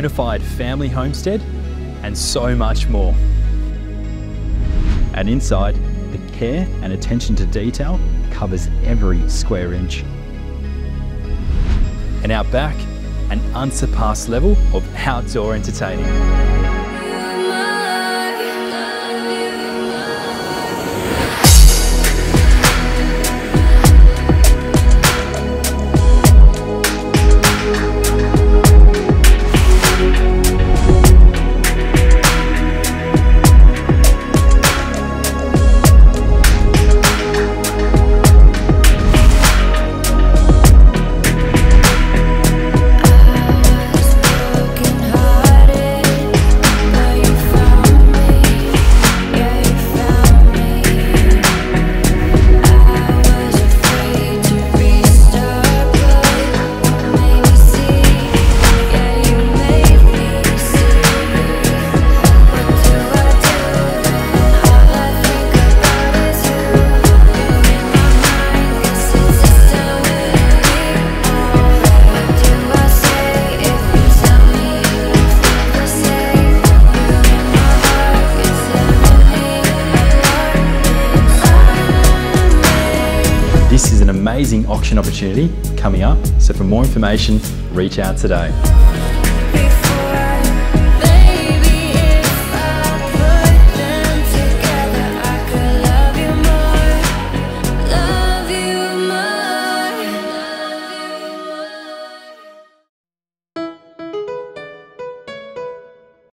bona fide family homestead, and so much more. And inside, the care and attention to detail covers every square inch. And out back, an unsurpassed level of outdoor entertaining. This is an amazing auction opportunity coming up, so for more information, reach out today.